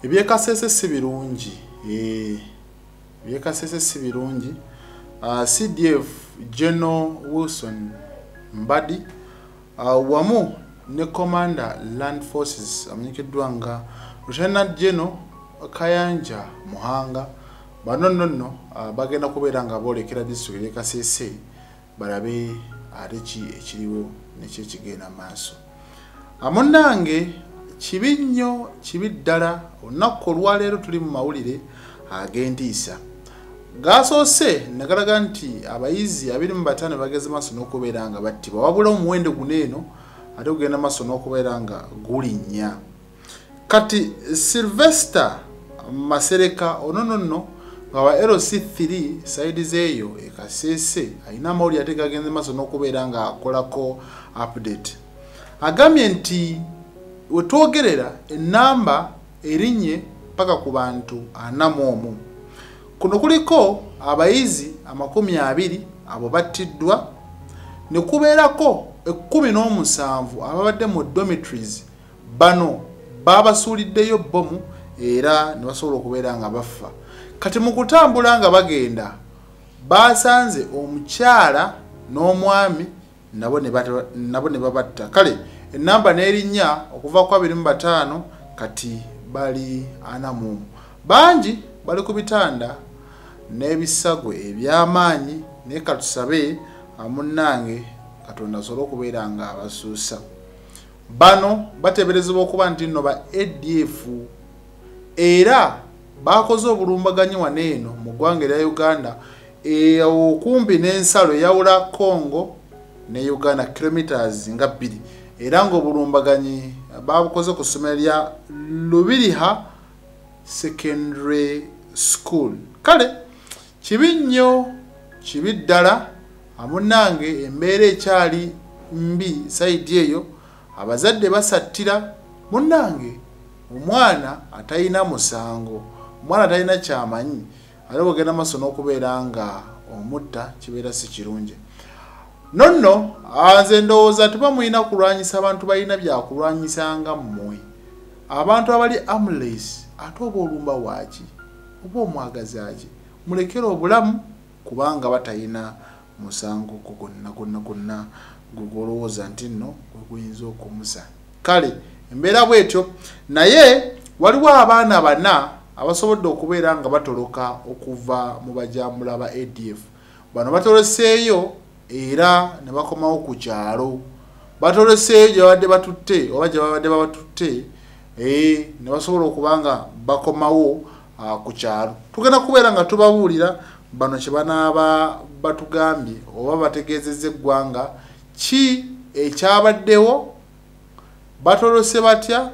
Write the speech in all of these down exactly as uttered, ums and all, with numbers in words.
ebyekasese si birungi eh ebyekasese si birungi. uh, C D F General Wilson Mbadi uh, wamu ne Commander Land Forces amenyekeddwa nga Lieutenant General Kayanja Muhanga bano nonno uh, bagenda kubeera nga boolekera district ya Kasese balabe ate ki ekiriwo nekyo kigenda maaso. Amunange kibi nnyo kibi ddala olunaku olwaleero tuli mu mawulire ag'entiisa gasoose nagalaga nti abayizi abiri mu bataano bageze maaso n'okubeera nga battibwa wabula omuwendo guno eno ate gugenda maaso n'okubeera nga gulinnya. Kati Sylvester Masereka ono nonno wa L C three side zeeyo e Kasese alina amawulire ate gagenze maaso n'okubeera nga akolako update. Agambye nti wetwogerera enamba erinye paka ku bantu ana mu omu. Kuno kuliko abayizi amakumi abiri abo battiddwa ne kubeerako ekkumi n'omusanvu ababadde mu dormitories bano babasuuliddeyo bomu era ne basobola okubeera nga bafa. Kati mu kutambula nga bagenda basanze omukyala n'omwami nabo ne nabo ne babatta. Kale enamba n'erinnya okuva ku abiri mu bataano kati bali ana mu omu. Bangi bali ku bitanda n'ebisagwe eby'amaanyi naye katusabe amunnange Katonda asobole okubeera nga abasuusa. Bano bateeberezebwa okuba nti nno ba A D F era bakoze obulumbaganyi wano eno mu ggwanga erya Uganda e okumbi n'ensalo eyawula Congo ne Uganda kilometers nga bbiri era ng'obulumbaganyi babukoze ku ssomero lya Lubiriha Secondary School. Kale kibi nnyo kibi ddala amunnange embeera ekyali mbi saidi eyo abazadde basattira munnange omwana atayina musango omwana atayina kyamanyi ate bwegenda maaso n'okubeera nga omutta kibeera si kirungi. Nonno nze ndowooza tebamulina kulwanyisa abantu balina byakulwanyisanga mmwe abantu abali amulesi ate oba olumba waaki oba omwagazaaki mulekere obulamu kubanga batayina musango gonna gonna gonna gugolowooza nti nno gweguyinza okumusa. Kale embeera bwetyo naye waliwo abaana bana abasobodde okubeera nga batoloka okuva mu bajambula ba A D F. Bano batoloseeyo era ne bakomawo ku kyalo batoloseeyo gye babadde batutte oba gye babadde babatutte eh ne basobola okuba nga bakomawo uh, ku kyalo. Tugenda kubeera nga tubabuulira bano kye banaaba batugambye oba bategeezezza eggwanga ki ekyabaddewo batolose batya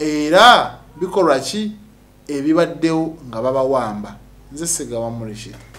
era bikolwa ki ebibaddewo nga babawamba. Nze Ssegawa Mulishi.